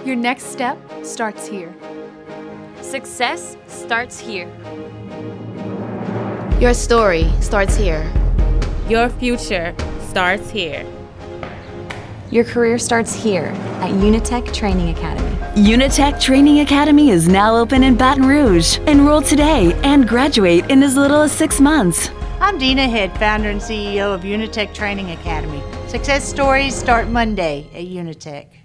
Your next step starts here. Success starts here. Your story starts here. Your future starts here. Your career starts here at Unitech Training Academy. Unitech Training Academy is now open in Baton Rouge. Enroll today and graduate in as little as 6 months. I'm Dina Head, founder and CEO of Unitech Training Academy. Success stories start Monday at Unitech.